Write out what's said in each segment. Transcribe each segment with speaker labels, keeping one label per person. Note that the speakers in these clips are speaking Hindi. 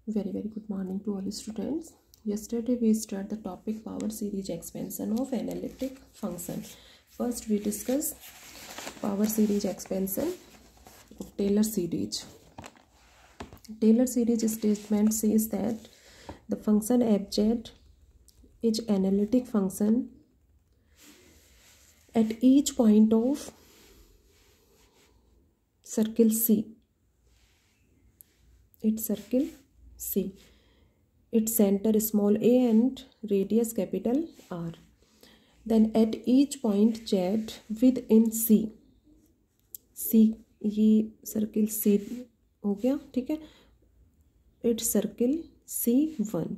Speaker 1: Very good morning to all students. Yesterday we started the topic power series expansion of analytic function. First we discuss power series expansion of Taylor series. Taylor series statement says that the function fz is analytic function at each point of circle C. Its circle C. Its center small a and radius capital R. Then at each point Z within C. C ये सर्किल C हो गया, ठीक है. Its circle C1.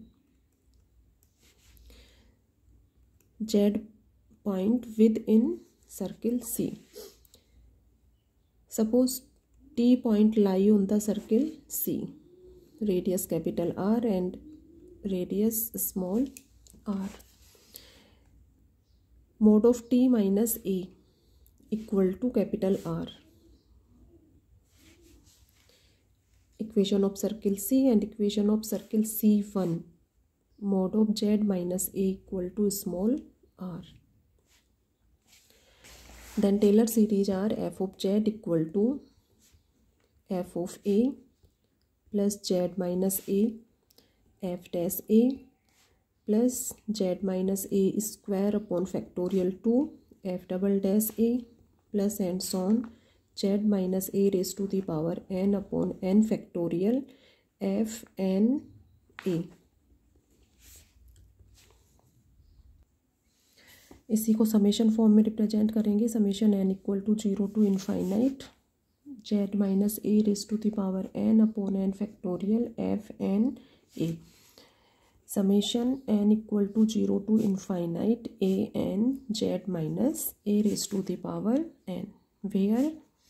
Speaker 1: Z point within circle C. Suppose T point lie on the circle C. Radius capital R and radius small r. Mod of T minus A equal to capital R. Equation of circle C and equation of circle C1. Mod of Z minus A equal to small r. Then Taylor series are f of Z equal to f of A plus Z minus A f dash A plus Z minus A square upon factorial 2 f double dash A plus and so on Z minus A raised to the power n upon n factorial f n A. इसी को समेशन फॉर्म में रिप्रेजेंट करेंगे. Summation n equal to 0 to infinite Z minus A raised to the power n upon n factorial f n A. Summation n equal to 0 to infinite a n Z minus A raised to the power n, where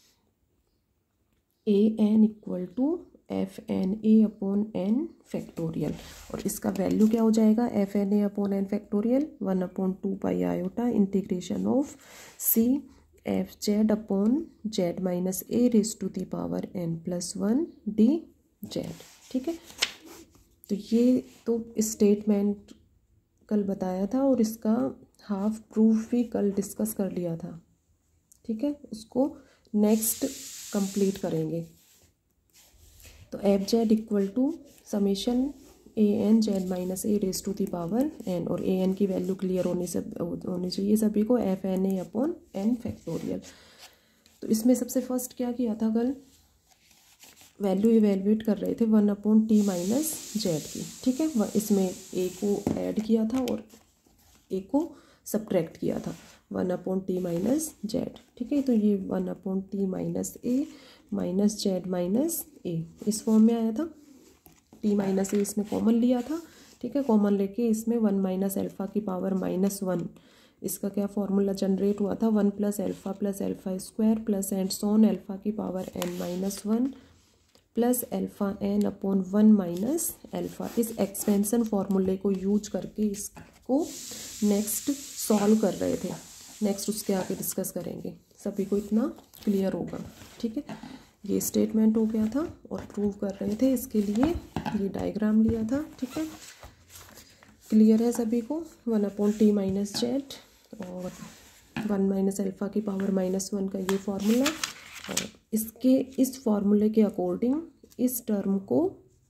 Speaker 1: a n equal to f n a upon n factorial. और इसका वैल्यू क्या हो जाएगा? f n a upon n factorial 1 upon 2 pi iota integration of c f z upon z minus a raised to the power n plus 1 d z. ठीक है, तो ये तो स्टेटमेंट कल बताया था और इसका हाफ प्रूफ भी कल डिस्कस कर लिया था. ठीक है, उसको नेक्स्ट कंप्लीट करेंगे. तो F Z equal to summation A N Z minus A raise to the power N, और ए एन की वैल्यू क्लियर होनी चाहिए सभी को, F N A upon N factorial. तो इसमें सबसे फर्स्ट क्या किया था कल? वैल्यू इवेल्युएट कर रहे थे 1 अपॉन टी माइनस जेड की. ठीक है, इसमें ए को ऐड किया था और ए को सब्ट्रैक्ट किया था 1 अपॉन टी माइनस जेड. ठीक है, तो ये 1 upon T minus A minus Z minus A इस फॉर्म में आया था. टी माइनस ए इसमें कॉमन लिया था. ठीक है, कॉमन लेके इसमें 1 माइनस एल्फ़ा की पावर -1, इसका क्या फॉर्मूला जनरेट हुआ था? 1 plus alpha square plus and so on alpha की power n-1 plus alpha n upon 1 minus alpha. इस एक्सपेंशन फॉर्मूले को यूज करके इसको नेक्स्ट सॉल्व कर रहे थे. नेक्स्ट उसके आगे डिस्कस करेंगे. सभी को इतना क्लियर होगा. ठीक है, ये स्टेटमेंट हो गया था और प्रूव कर रहे थे. इसके लिए ये डायग्राम लिया था. ठीक है, क्लियर है सभी को? 1 अपॉन टी माइनस जेड और 1 माइनस एल्फ़ा की पावर -1 का ये फॉर्मूला, और इसके इस फॉर्मूले के अकॉर्डिंग इस टर्म को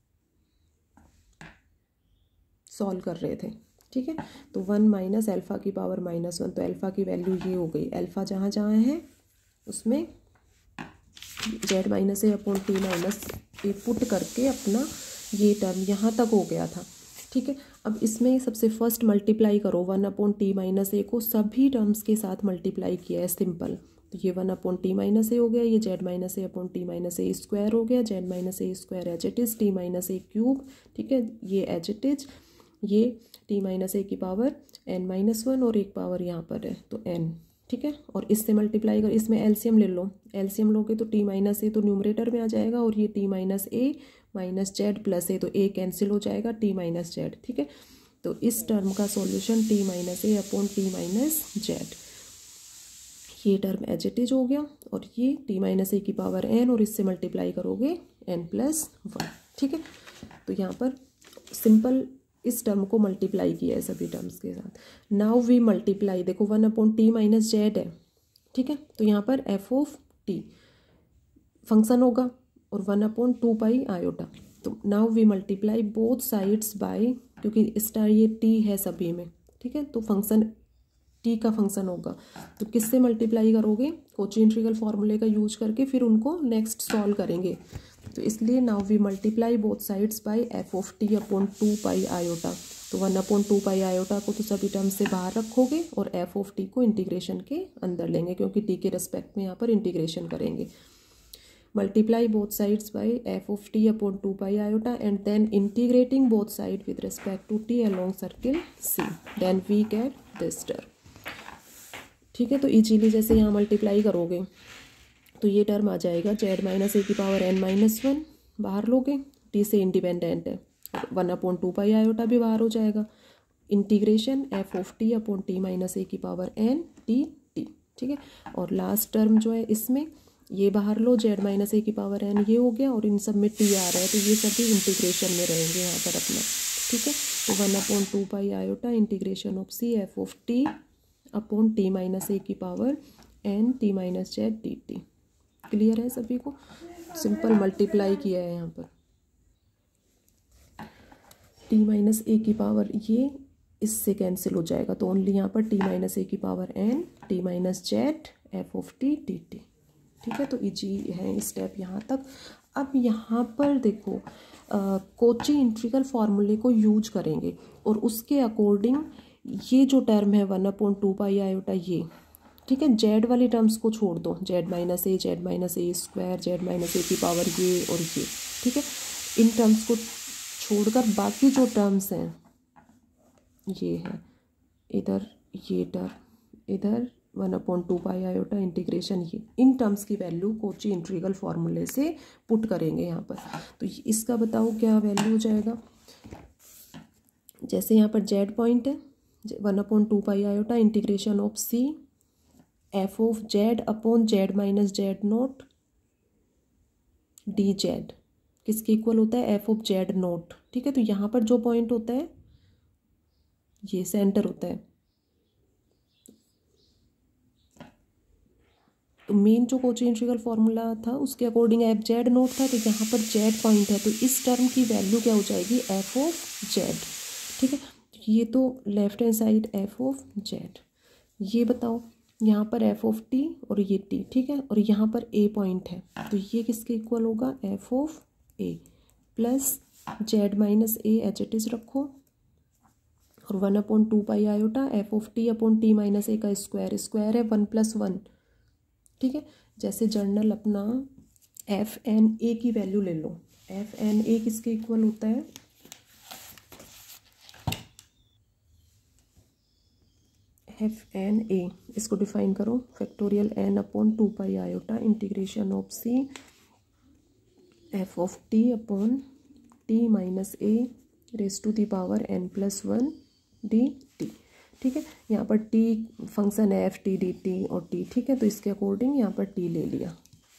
Speaker 1: सॉल्व कर रहे थे. ठीक है, तो 1 माइनस एल्फ़ा की पावर -1, तो एल्फ़ा की वैल्यू ये हो गई. एल्फ़ा जहाँ जहाँ है उसमें Z minus A upon T minus A put करके अपना ये टर्म यहाँ तक हो गया था. ठीक है, अब इसमें सबसे फर्स्ट मल्टीप्लाई करो 1 अपॉन टी माइनस ए को सभी टर्म्स के साथ मल्टीप्लाई किया है सिंपल. तो ये 1 अपॉन टी माइनस ए हो गया, ये Z minus A upon T minus A square हो गया, Z minus A square as it is T minus A cube. ठीक है, ये एज इट इज, ये टी माइनस ए की पावर n-1 और एक पावर यहाँ पर है तो n. ठीक है, और इससे मल्टीप्लाई कर, इसमें एलसीएम ले लो. एलसीएम लोगे तो टी माइनस ए तो न्यूमरेटर में आ जाएगा, और ये T minus A minus Z plus A, तो ए कैंसिल हो जाएगा, टी माइनस जेड. ठीक है, तो इस टर्म का solution T minus A upon T minus Z. ये टर्म एज इट इज हो गया, और ये टी माइनस ए की पावर n, और इससे मल्टीप्लाई करोगे n+1. ठीक है, तो यहाँ पर सिंपल इस टर्म को मल्टीप्लाई किया है सभी टर्म्स के साथ। नाउ वी मल्टीप्लाई, देखो 1/t माइनस जेड है, ठीक है, तो यहाँ पर एफ ऑफ टी फंक्शन होगा और 1/2 पाई आयोटा। तो now we multiply both sides by, क्योंकि स्टार ये टी है सभी में, ठीक है, तो फंक्शन टी का फंक्शन होगा। तो किससे मल्टीप्लाई करोगे? कॉची इंटीग्रल फॉर्मूले का यूज करके फिर उनको नेक्स्ट सॉल्व करेंगे। तो इसलिए now we multiply both sides by F of T upon 2 pi iota. तो 1/2 पाई आयोटा को तो सभी टर्म से बाहर रखोगे और एफ ऑफ टी को इंटीग्रेशन के अंदर लेंगे, क्योंकि टी के रेस्पेक्ट में यहाँ पर इंटीग्रेशन करेंगे। Multiply both sides by F of T upon 2 pi iota and then integrating both side with respect to T along circle C, then we get this term, ठीक है। तो इजीली जैसे यहाँ मल्टीप्लाई करोगे तो ये टर्म आ जाएगा जेड माइनस ए की पावर n माइनस 1, बाहर लोगे, टी से इंडिपेंडेंट है, 1/2 पाई आयोटा भी बाहर हो जाएगा, integration F of T upon T minus A की पावर n टी टी, ठीक है। और लास्ट टर्म जो है इसमें ये बाहर लो, जेड माइनस ए की पावर n ये हो गया, और इन सब में टी आ रहा है तो ये सभी इंटीग्रेशन में रहेंगे यहाँ पर अपना, ठीक है। तो 1/2 pi iota integration of C F of T upon T minus A की power n T minus Z D T. Clear है सभी को? सिंपल मल्टीप्लाई किया है यहाँ पर, टी माइनस ए की पावर ये इससे कैंसिल हो जाएगा, तो ओनली यहाँ पर टी माइनस ए की power n T minus Z F of T D T, ठीक है। तो इजी है स्टेप यहाँ तक। अब यहाँ पर देखो कॉची इंटीग्रल फॉर्मूले को यूज करेंगे और उसके अकॉर्डिंग ये जो टर्म है 1/2 पाई आयोटा ये, ठीक है, जेड वाली टर्म्स को छोड़ दो, Z minus A square, Z minus A की पावर ये और ये, ठीक है, इन टर्म्स को छोड़कर बाकी जो टर्म्स हैं ये है, इधर ये टर्म, इधर 1/2 पाई आयोटा इंटीग्रेशन, ये इन टर्म्स की वैल्यू कॉची इंटीग्रल फॉर्मूले से पुट करेंगे यहाँ पर। तो इसका बताओ क्या वैल्यू हो जाएगा? जैसे यहाँ पर जेड पॉइंट है, 1/2 pi iota integration of C F of Z upon Z minus Z naught D Z, किसके इक्वल होता है? एफ ऑफ जेड नोट, ठीक है। तो यहाँ पर जो पॉइंट होता है ये सेंटर होता है, तो मेन जो कॉची इंटीग्रल फॉर्मूला था उसके अकॉर्डिंग एफ जेड नोट था, तो यहाँ पर जेड पॉइंट है, तो इस टर्म की वैल्यू क्या हो जाएगी? एफ ऑफ जेड, ठीक है। ये तो left hand side F of Z, ये बताओ यहाँ पर एफ ऑफ टी और ये टी, ठीक है, और यहाँ पर ए पॉइंट है, तो ये किसके इक्वल होगा? F of A plus Z minus A as it is रखो, और 1/2 pi iota F of T upon T minus A का स्क्वायर, स्क्वायर है 1 + 1, ठीक है। जैसे जर्नल अपना एफ एन ए की वैल्यू ले लो, एफ एन ए किसके इक्वल होता है? एफ एन ए, इसको डिफाइन करो, factorial n/2 pi iota integration of C F of T upon T minus A raise to the power n+1 D T, ठीक है। यहाँ पर टी फंक्शन है एफ टी डी टी और टी, ठीक है, तो इसके अकॉर्डिंग यहाँ पर टी ले लिया।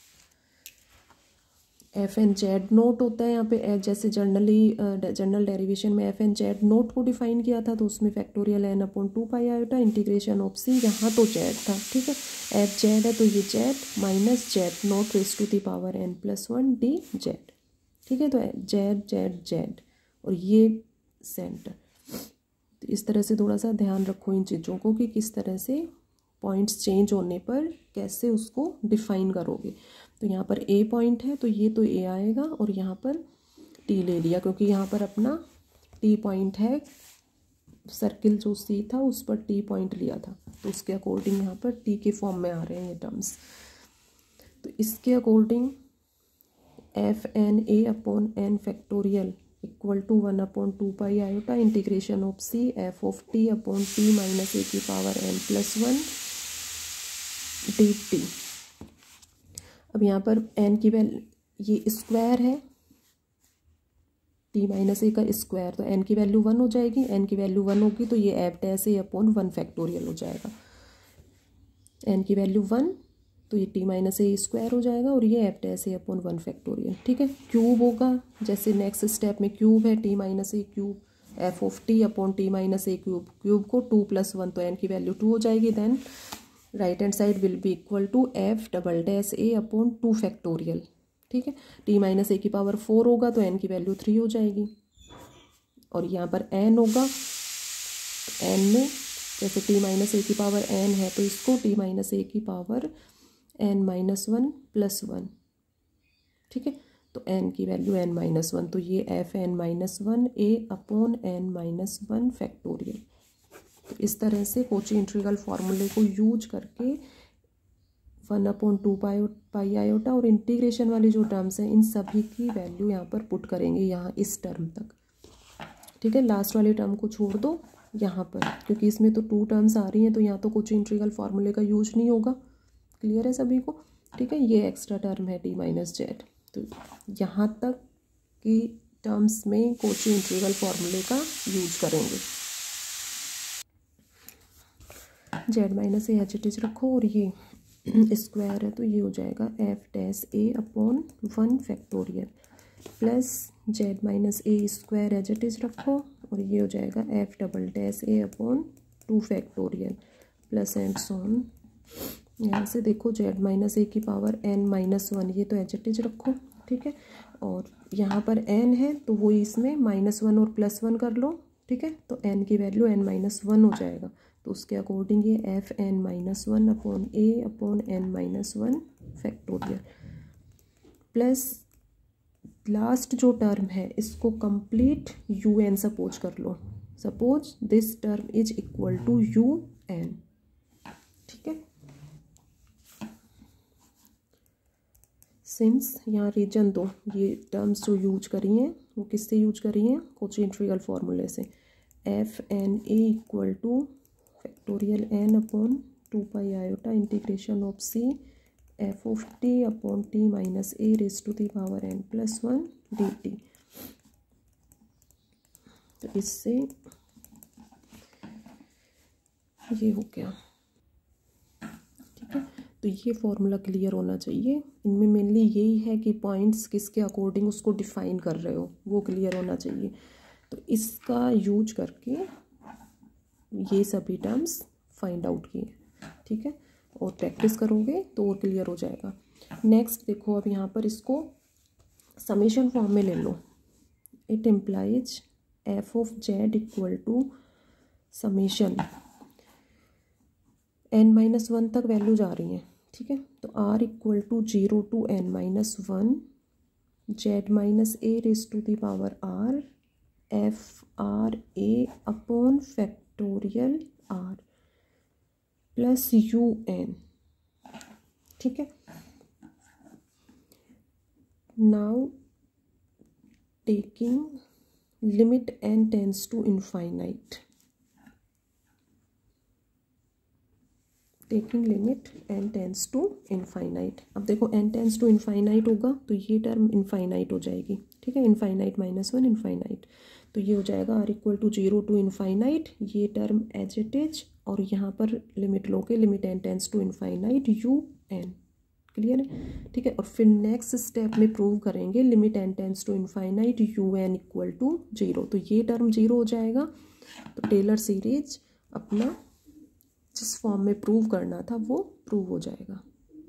Speaker 1: एफ एन जेड नोट होता है यहाँ पे, जैसे जनरल डेरिवेशन में एफ एन जेड नोट को डिफाइन किया था, तो उसमें factorial n/2 pi iota integration of C, यहाँ तो जेड था, ठीक है, एफ जेड है तो ये Z minus Z naught raise to the power n+1 D Z, ठीक है। तो जेड जेड जेड और ये सेंटर, तो इस तरह से थोड़ा सा ध्यान रखो इन चीज़ों को कि किस तरह से पॉइंट्स चेंज होने पर कैसे उसको डिफाइन करोगे। तो यहाँ पर ए पॉइंट है तो ये तो ए आएगा, और यहाँ पर टी ले लिया क्योंकि यहाँ पर अपना टी पॉइंट है, सर्किल जो सी था उस पर टी पॉइंट लिया था, तो उसके अकॉर्डिंग यहाँ पर टी के फॉर्म में आ रहे हैं ये टर्म्स। तो इसके according F N A upon N factorial equal to 1/2 pi iota integration of C F of T upon T minus A की पावर n+1 डी टी। अब यहाँ पर n की वैल्यू, ये स्क्वायर है टी माइनस ए का स्क्वायर, तो n की वैल्यू 1 हो जाएगी, n की वैल्यू 1 होगी तो ये F dash A upon 1 factorial हो जाएगा। n की वैल्यू 1 तो ये टी माइनस ए स्क्वायर हो जाएगा और ये F dash A upon 1 factorial. ठीक है, क्यूब होगा, जैसे नेक्स्ट स्टेप में क्यूब है T minus A cube F of T upon T minus A cube, cube को 2 + 1 तो एन की वैल्यू 2 हो जाएगी। Then right hand side will be equal to F double dash A upon 2 factorial. ठीक है, टी माइनस ए की पावर 4 होगा तो एन की वैल्यू 3 हो जाएगी। और यहाँ पर एन होगा, एन में जैसे टी माइनस ए की पावर एन है तो इसको टी माइनस ए की पावर एन माइनस 1 + 1। ठीक है, तो एन की वैल्यू एन माइनस 1, तो ये F N minus 1 A upon N minus 1 factorial. तो इस तरह से कोची इंटीग्रल फार्मूले को यूज करके 1/2 पाई आयोटा और इंटीग्रेशन वाली जो टर्म्स हैं इन सभी की वैल्यू यहाँ पर पुट करेंगे, यहाँ इस टर्म तक। ठीक है, लास्ट वाली टर्म को छोड़ दो यहाँ पर, क्योंकि इसमें तो 2 टर्म्स आ रही हैं तो यहाँ तो कोची इंटीग्रल फार्मूले का यूज नहीं होगा। क्लियर है सभी को? ठीक है, ये एक्स्ट्रा टर्म है टी माइनस जेड, तो यहाँ तक की टर्म्स में कोची इंटीग्रल फार्मूले का यूज करेंगे। Z minus A as it is रखो और ये स्क्वायर है तो ये हो जाएगा F dash A upon 1 factorial plus Z minus A square as it is रखो और ये हो जाएगा F double dash A upon 2 factorial plus and so on. यहाँ से देखो जेड माइनस ए की पावर एन माइनस 1, ये तो एच इट इज रखो। ठीक है, और यहाँ पर एन है तो वो इसमें -1 और +1 कर लो। ठीक है, तो एन की वैल्यू एन माइनस 1 हो जाएगा, तो उसके अकॉर्डिंग ये F N minus 1 upon A upon N minus 1 factorial plus last जो टर्म है इसको कंप्लीट यू एन सपोज कर लो। Suppose this term is equal to U N. ठीक है, सिंस यहाँ रीजन 2 ये टर्म्स जो यूज करी हैं वो किससे यूज करी हैं? कोची इंटीग्रल फार्मूले से। F N A equal to factorial N upon 2 pi iota integration of C F of T upon T minus A raise to the power N plus 1 D T. तो इससे ये हो गया। ठीक है, तो ये फॉर्मूला क्लियर होना चाहिए। इनमें मेनली यही है कि पॉइंट्स किसके अकॉर्डिंग उसको डिफाइन कर रहे हो वो क्लियर होना चाहिए। तो इसका यूज करके ये सभी टर्म्स फाइंड आउट किए। ठीक है, और प्रैक्टिस करोगे तो और क्लियर हो जाएगा। नेक्स्ट देखो, अब यहाँ पर इसको समेशन फॉर्म में ले लो। It implies F of Z equal to summation n-1 तक वैल्यू जा रही हैं। ठीक है, तो r equal to 0 to n-1 Z minus A raise to the power r F R A upon factorial r plus U N. ठीक है, now taking limit n tends to infinite, taking limit n tends to infinite. अब देखो n टेंस टू इनफाइनाइट होगा तो ये टर्म इनफाइनाइट हो जाएगी। ठीक है, इनफाइनाइट -1 इनफाइनाइट, तो ये हो जाएगा r equal to 0 to infinite, ये टर्म एज इट इज, और यहाँ पर लिमिट लोगे limit n tends to infinite U N. Clear है? ठीक है, और फिर नेक्स्ट स्टेप में प्रूव करेंगे limit n tends to infinite U N equal to 0, तो ये टर्म 0 हो जाएगा। तो टेलर सीरीज अपना जिस फॉर्म में प्रूव करना था वो प्रूव हो जाएगा।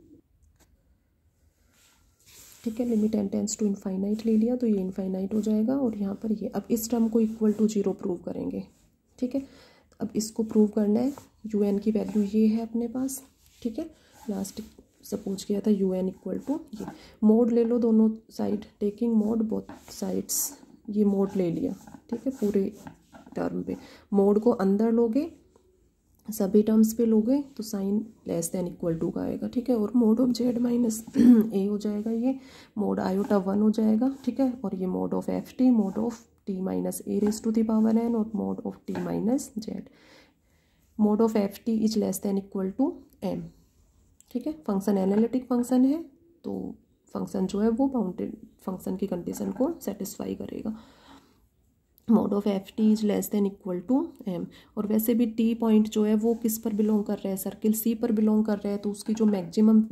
Speaker 1: ठीक है, limit n tends to infinite ले लिया तो ये इनफाइनाइट हो जाएगा, और यहाँ पर ये अब इस टर्म को इक्वल टू 0 प्रूव करेंगे। ठीक है, अब इसको प्रूव करना है। यू एन की वैल्यू ये है अपने पास। ठीक है, लास्ट सपोज किया था यू एन इक्वल टू ये, मोड ले लो दोनों side, taking mod both sides, ये मोड ले लिया। ठीक है, पूरे टर्म पे मोड को अंदर लोगे, सभी टर्म्स पे लोगे तो sign less than equal to का आएगा। ठीक है, और mod of Z minus A हो जाएगा, ये मोड आयोटा 1 हो जाएगा। ठीक है, और ये mod of F T, mod of T minus A raise to the power N, और mod of T minus Z. Mod of F T is less than equal to M. ठीक है, फंक्शन एनालिटिक फंक्शन है तो फंक्शन जो है वो बाउंडेड फंक्शन की कंडीशन को सेटिस्फाई करेगा। Mod of F T is less than equal to M. और वैसे भी टी पॉइंट जो है वो किस पर बिलोंग कर रहा है, सर्किल सी पर बिलोंग कर रहा है, तो उसकी जो maximum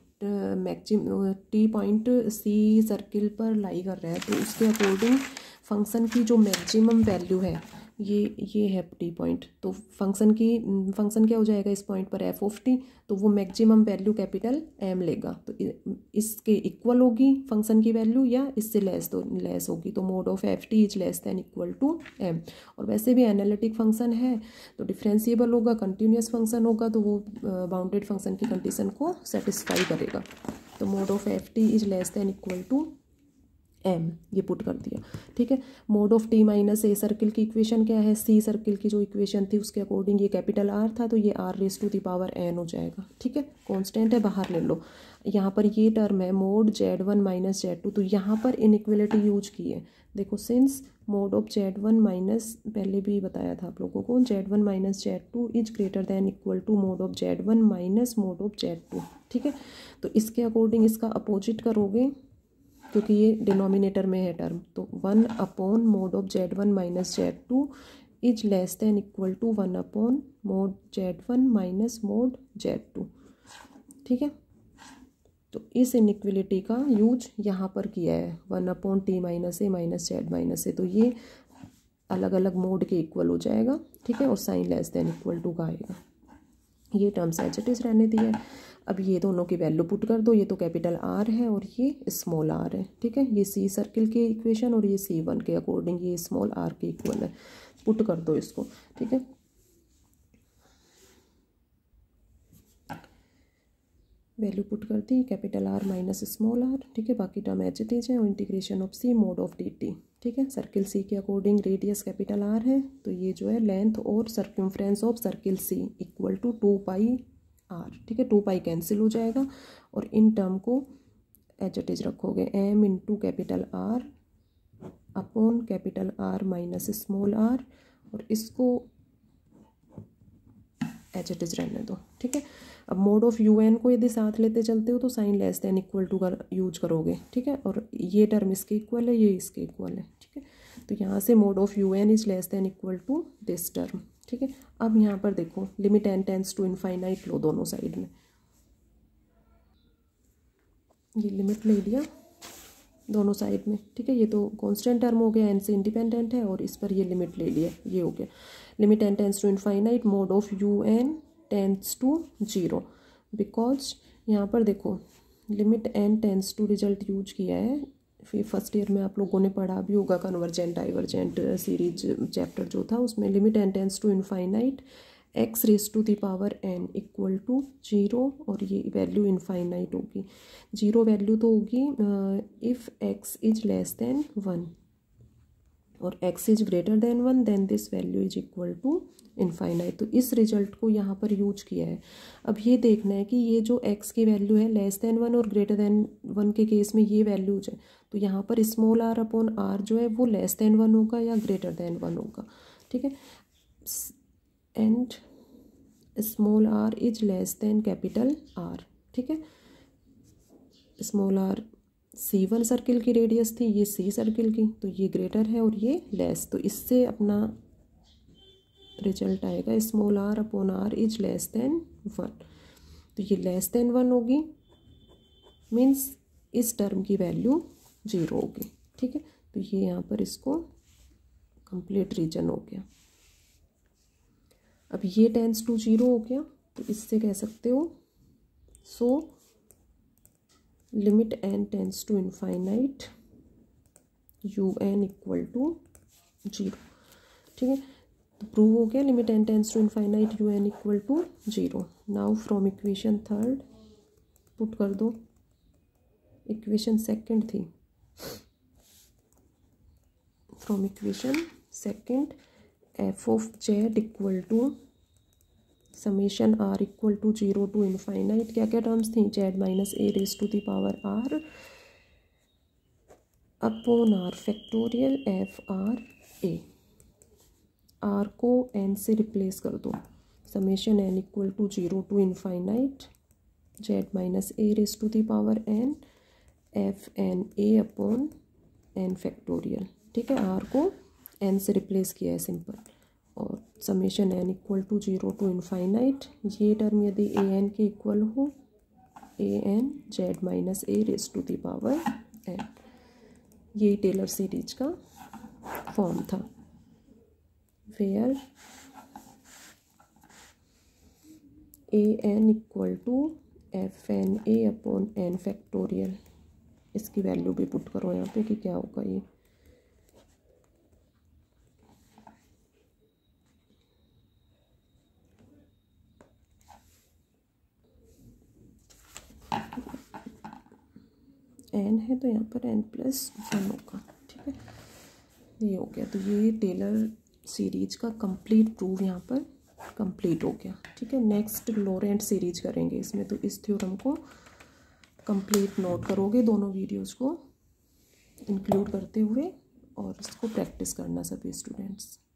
Speaker 1: T point C circle पर लाई कर रहा है, तो उसके अकॉर्डिंग फंक्शन की जो मैक्सिमम वैल्यू है ये है टी पॉइंट। तो फंक्शन क्या हो जाएगा इस पॉइंट पर, एफ ऑफ टी, तो वो मैक्सिमम वैल्यू कैपिटल एम लेगा। तो इसके इक्वल होगी फंक्शन की वैल्यू या इससे लेस होगी, तो mod of F T is less than equal to M. और वैसे भी एनालिटिक फंक्शन है तो डिफरेंशिएबल होगा, कंटिन्यूस फंक्शन होगा, तो वो बाउंडेड फंक्शन की कंडीशन को सेटिस्फाई करेगा। तो mod of F T is less than equal to M, ये पुट कर दिया। ठीक है, mod of T minus A circle की इक्वेशन क्या है, सी सर्किल की जो इक्वेशन थी उसके अकॉर्डिंग ये कैपिटल आर था, तो ये R raise to the power N हो जाएगा। ठीक है, कांस्टेंट है, बाहर ले लो। यहाँ पर ये टर्म है mod Z one minus Z two, तो यहाँ पर इनइक्वलिटी यूज की है। देखो since mod of Z one minus, पहले भी बताया था आप लोगों को, Z one minus Z two is greater than equal to mod of Z one minus mod of Z two. ठीक है, तो इसके अकॉर्डिंग इसका अपोजिट करोगे क्योंकि ये डिनोमिनेटर में है टर्म, तो 1 upon mod of Z one minus Z two is less than equal to 1 upon mod Z one minus mod Z two. ठीक है, तो इस इनइक्वलिटी का यूज यहाँ पर किया है, 1 upon T minus A minus Z minus A, तो ये अलग अलग मोड के इक्वल हो जाएगा। ठीक है, और sign less than equal to का आएगा। ये टर्म्स एज इट इज रहने दिया है। अब ये दोनों की वैल्यू पुट कर दो, ये तो कैपिटल आर है और ये स्मॉल आर है। ठीक है, ये सी सर्किल के इक्वेशन और ये सी वन के अकॉर्डिंग ये स्मॉल आर के इक्वल है, पुट कर दो इसको। ठीक है, वैल्यू पुट कर दी, capital R minus small R. ठीक है, बाकी टर्म एच इट इज है और integration of C mod of D T. ठीक है, सर्किल सी के अकॉर्डिंग रेडियस कैपिटल आर है, तो ये जो है लेंथ और circumference of circle C equal to 2 pi R. ठीक है, 2 पाई कैंसिल हो जाएगा और इन टर्म को एच इट इज रखोगे, M into capital R upon capital R minus small R, और इसको एच इट इज रहने दो। ठीक है, अब मोड ऑफ यू एन को यदि साथ लेते चलते हो तो sign less than equal to का यूज करोगे। ठीक है, और ये टर्म इसके इक्वल है, ये इसके इक्वल है। ठीक है, तो यहाँ से mod of U N is less than equal to this term. ठीक है, अब यहाँ पर देखो limit N tends to infinite लो दोनों साइड में, ये लिमिट ले लिया दोनों साइड में। ठीक है, ये तो कांस्टेंट टर्म हो गया, एन से इंडिपेंडेंट है, और इस पर ये लिमिट ले लिया, ये हो गया limit N tends to infinite mod of U N tends to 0, because यहाँ पर देखो limit N tends to result use किया है। फिर फर्स्ट ईयर में आप लोगों ने पढ़ा भी होगा कन्वर्जेंट डाइवर्जेंट सीरीज चैप्टर जो था, उसमें limit N tends to infinite X raise to the power N equal to 0, और ये वैल्यू इनफाइनाइट होगी। 0 वैल्यू तो होगी if X is less than 1 और x is greater than 1 then this value is equal to infinite. तो इस रिजल्ट को यहाँ पर यूज किया है। अब ये देखना है कि ये जो x की वैल्यू है लेस देन 1 और ग्रेटर देन 1 के केस में ये वैल्यूज है, तो यहाँ पर स्मॉल आर अपॉन आर जो है वो लेस देन 1 होगा या ग्रेटर देन 1 होगा। ठीक है, and small R is less than capital R. ठीक है, स्मॉल आर C1 सर्किल की रेडियस थी, ये C सर्किल की, तो ये ग्रेटर है और ये लेस, तो इससे अपना रिजल्ट आएगा small R upon R is less than 1, तो ये लेस देन 1 होगी, मीन्स इस टर्म की वैल्यू 0 होगी। ठीक है, तो ये यहाँ पर इसको कंप्लीट रीजन हो गया। अब ये टेंस टू 0 हो गया, तो इससे कह सकते हो so limit N tends to infinite U N equal to 0। ठीक है, तो प्रूव हो गया limit N tends to infinite U N equal to 0। Now from equation third put कर दो, इक्वेशन सेकंड थी, from equation second F of Z equal to summation R equal to 0 to infinite, क्या क्या टर्म्स थी, Z minus A raise to the power R upon are factorial F R A. R को एन से रिप्लेस कर दो, summation N equal to 0 to infinite Z minus A raise to the power N F N A upon N factorial. ठीक है, आर को एन से रिप्लेस किया है सिंपल, और summation N equal to 0 to infinite. ये टर्म यदि ए एन के इक्वल हो, A N Z minus A raise to the power N, यही टेलर सीरीज का फॉर्म था, where A N equal to F N A upon N factorial. इसकी वैल्यू भी पुट करो यहाँ पे कि क्या होगा ये, एन है तो यहाँ पर एन प्लस 1 होगा, ठीक है। ये हो गया, तो ये टेलर सीरीज का कंप्लीट प्रूफ यहाँ पर कंप्लीट हो गया, ठीक है। नेक्स्ट लॉरेंट सीरीज करेंगे इसमें, तो इस थ्योरम को कंप्लीट नोट करोगे, दोनों वीडियोस को इंक्लूड करते हुए, और इसको प्रैक्टिस करना सभी स्टूडेंट्स।